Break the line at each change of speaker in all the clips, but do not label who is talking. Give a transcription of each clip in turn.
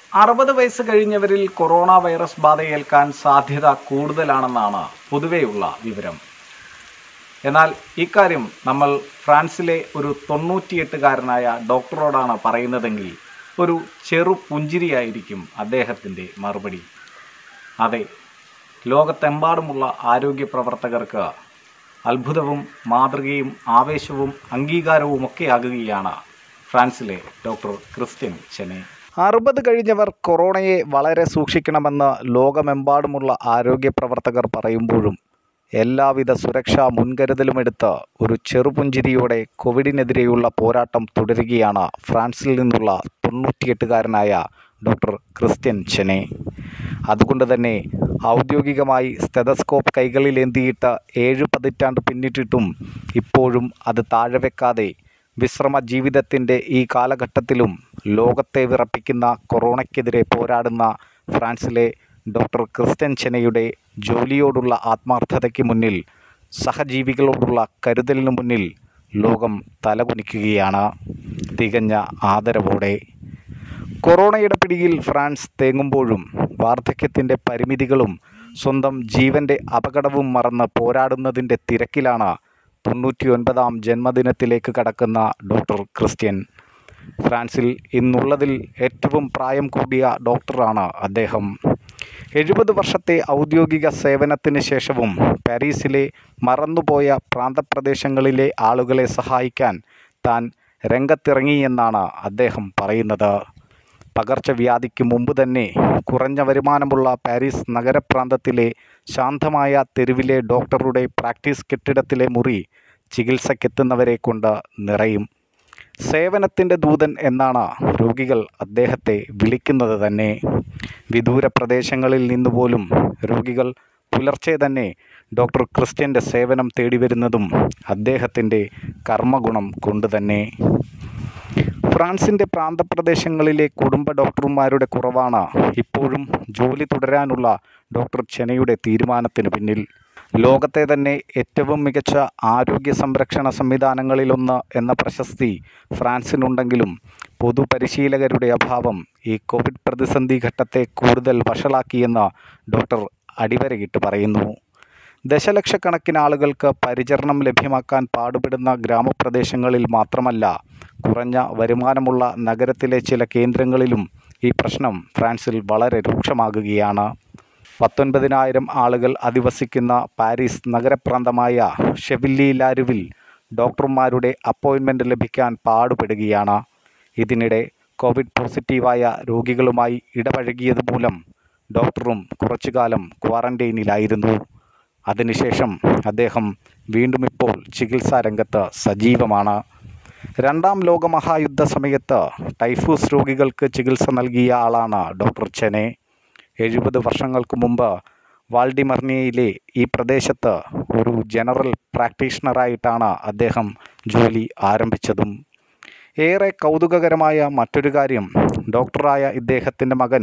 60 വയസ്സ് കഴിഞ്ഞവരിൽ corona virus ബാധയേൽക്കാൻ സാധ്യത കൂടുതലാണെന്നാണ് പൊതുവെയുള്ള വിവരം. എന്നാൽ ഇക്കാര്യം നമ്മൾ ഫ്രാൻസിലെ ഒരു 98കാരനായ ഡോക്ടറോടാണ് പറയുന്നതെങ്കിൽ ഒരു ചെറു പുഞ്ചിരിയായിരിക്കും അദ്ദേഹത്തിൻ്റെ മറുപടി. അതെ, ലോകത്തെമ്പാടുമുള്ള ആരോഗ്യ പ്രവർത്തകർക്ക് അത്ഭുതവും മാതൃകയും ആവേശവും അംഗീകാരവുമൊക്കെയാകുകയാണ് ഫ്രാൻസിലെ ഡോക്ടർ ക്രിസ്റ്റ്യൻ ചെനെ. 60 കഴിഞ്ഞവർ കൊറോണയെ വളരെ സൂക്ഷിക്കണമെന്ന് ലോകമെമ്പാടുമുള്ള ആരോഗ്യ പ്രവർത്തകർ പറയുമ്പോഴും എല്ലാവിധ സുരക്ഷാ മുൻകരുതലുമെടുത്ത് ഒരു ചെറുപുഞ്ചിരിയോടെ കോവിഡിനെതിരെയുള്ള പോരാട്ടം തുടരുകയാണ് ഫ്രാൻസിൽ നിന്നുള്ള 98കാരനായ ഡോക്ടർ ക്രിസ്റ്റ്യൻ ചെനെ. അതുകൊണ്ട് തന്നെ ഔദ്യോഗികമായി സ്റ്റെതസ്കോപ്പ് കൈകളിലേന്തിയിട്ട് 7 പതിറ്റാണ്ട് പിന്നിട്ടിട്ടും ഇപ്പോഴും അത് താഴെ വെക്കാതെ വിശ്രമ ജീവിതത്തിൻ്റെ ഈ കാലഘട്ടത്തിലും ലോകത്തെ വിറപ്പിക്കുന്ന കൊറോണയ്ക്കെതിരെ പോരാടുന്ന ഫ്രാൻസിലെ ഡോക്ടർ ക്രിസ്റ്റ്യൻ ചെനെയുടെ ജോലിയോടുള്ള ആത്മാർത്ഥതയ്ക്ക് മുന്നിൽ, സഹജീവികളോടുള്ള കരുതലിനു മുന്നിൽ ലോകം തലകുനിക്കുകയാണ് തികഞ്ഞ ആദരവോടെ. കൊറോണയുടെ പിടിയിൽ ഫ്രാൻസ് തേങ്ങുമ്പോഴും വാർദ്ധക്യത്തിൻ്റെ പരിമിതികളും സ്വന്തം ജീവൻ്റെ അപകടവും മറന്ന് പോരാടുന്നതിൻ്റെ തിരക്കിലാണ് 99ാം ജന്മദിനത്തിലേക്ക് കടക്കുന്ന ഡോക്ടർ ക്രിസ്റ്റ്യൻ. ഫ്രാൻസിൽ ഇന്നുള്ളതിൽ ഏറ്റവും പ്രായം കൂടിയ ഡോക്ടറാണ് അദ്ദേഹം. 70 വർഷത്തെ ഔദ്യോഗിക സേവനത്തിന് ശേഷവും പാരീസിലെ മറന്നുപോയ പ്രാന്തപ്രദേശങ്ങളിലെ ആളുകളെ സഹായിക്കാൻ താൻ രംഗത്തിറങ്ങിയെന്നാണ് അദ്ദേഹം പറയുന്നത്. പകർച്ചവ്യാധിക്ക് മുമ്പ് തന്നെ കുറഞ്ഞ വരുമാനമുള്ള പാരീസ് നഗരപ്രാന്തത്തിലെ ശാന്തമായ തെരുവിലെ ഡോക്ടറുടെ പ്രാക്ടീസ് കെട്ടിടത്തിലെ മുറി ചികിത്സയ്ക്കെത്തുന്നവരെ കൊണ്ട് നിറയും. സേവനത്തിൻ്റെ ദൂതൻ എന്നാണ് രോഗികൾ അദ്ദേഹത്തെ വിളിക്കുന്നത് തന്നെ. വിദൂര പ്രദേശങ്ങളിൽ നിന്നുപോലും രോഗികൾ പുലർച്ചെ തന്നെ ഡോക്ടർ ക്രിസ്റ്റ്യൻ്റെ സേവനം തേടി വരുന്നതും അദ്ദേഹത്തിൻ്റെ കർമ്മഗുണം കൊണ്ട് തന്നെ. ഫ്രാൻസിൻ്റെ പ്രാന്തപ്രദേശങ്ങളിലെ കുടുംബ ഡോക്ടർമാരുടെ കുറവാണ് ഇപ്പോഴും ജോലി തുടരാനുള്ള ഡോക്ടർ ചെനെയുടെ തീരുമാനത്തിന് പിന്നിൽ. ലോകത്തെ തന്നെ ഏറ്റവും മികച്ച ആരോഗ്യ സംരക്ഷണ സംവിധാനങ്ങളിലൊന്ന് എന്ന പ്രശസ്തി ഫ്രാൻസിനുണ്ടെങ്കിലും പൊതുപരിശീലകരുടെ അഭാവം ഈ കോവിഡ് പ്രതിസന്ധി ഘട്ടത്തെ കൂടുതൽ വഷളാക്കിയെന്ന് ഡോക്ടർ അടിവരയിട്ട് പറയുന്നു. ദശലക്ഷക്കണക്കിന് ആളുകൾക്ക് പരിചരണം ലഭ്യമാക്കാൻ പാടുപെടുന്ന ഗ്രാമപ്രദേശങ്ങളിൽ മാത്രമല്ല, കുറഞ്ഞ വരുമാനമുള്ള നഗരത്തിലെ ചില കേന്ദ്രങ്ങളിലും ഈ പ്രശ്നം ഫ്രാൻസിൽ വളരെ രൂക്ഷമാകുകയാണ്. 19,000 ആളുകൾ അധിവസിക്കുന്ന പാരീസ് നഗരപ്രാന്തമായ ഷെവില്ലി-ലാരുവിൽ ഡോക്ടർമാരുടെ അപ്പോയിൻമെൻ്റ് ലഭിക്കാൻ പാടുപെടുകയാണ്. ഇതിനിടെ കോവിഡ് പോസിറ്റീവായ രോഗികളുമായി ഇടപഴകിയത് മൂലം ഡോക്ടറും കുറച്ചുകാലം ക്വാറന്റൈനിലായിരുന്നു. അതിനുശേഷം അദ്ദേഹം വീണ്ടും ഇപ്പോൾ ചികിത്സാ രംഗത്ത് സജീവമാണ്. 2ാം ലോകമഹായുദ്ധ സമയത്ത് ടൈഫൂസ് രോഗികൾക്ക് ചികിത്സ നൽകിയ ആളാണ് ഡോക്ടർ ചെനെ. 70 വർഷങ്ങൾക്ക് മുമ്പ് വാൾഡിമർനിയയിലെ ഈ പ്രദേശത്ത് ഒരു ജനറൽ പ്രാക്ടീഷണറായിട്ടാണ് അദ്ദേഹം ജോലി ആരംഭിച്ചതും. ഏറെ കൗതുകകരമായ മറ്റൊരു കാര്യം, ഡോക്ടറായ ഇദ്ദേഹത്തിൻ്റെ മകൻ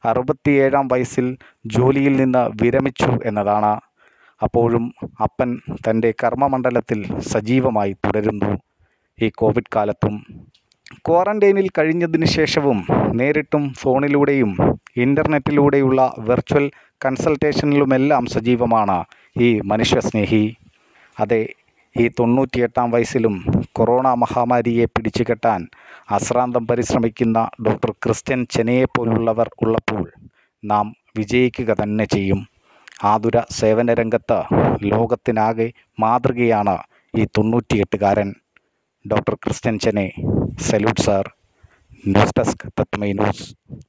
67ാം വയസ്സിൽ ജോലിയിൽ നിന്ന് വിരമിച്ചു എന്നതാണ്. അപ്പോഴും അപ്പൻ തൻ്റെ കർമ്മമണ്ഡലത്തിൽ സജീവമായി തുടരുന്നു ഈ കോവിഡ് കാലത്തും. ക്വാറന്റൈനിൽ കഴിഞ്ഞതിന് ശേഷവും നേരിട്ടും ഫോണിലൂടെയും ഇൻ്റർനെറ്റിലൂടെയുള്ള വെർച്വൽ കൺസൾട്ടേഷനിലുമെല്ലാം സജീവമാണ് ഈ മനുഷ്യസ്നേഹി. അതെ, ഈ 98ാം വയസ്സിലും കൊറോണ മഹാമാരിയെ പിടിച്ചുകെട്ടാൻ അശ്രാന്തം പരിശ്രമിക്കുന്ന ഡോക്ടർ ക്രിസ്റ്റ്യൻ ചെനെയെപ്പോലുള്ളവർ ഉള്ളപ്പോൾ നാം വിജയിക്കുക തന്നെ ചെയ്യും. ആതുര സേവന രംഗത്ത് ലോകത്തിനാകെ മാതൃകയാണ് ഈ 98കാരൻ doctor Christian Chenay. Salute sir. News desk Tatwamayi news.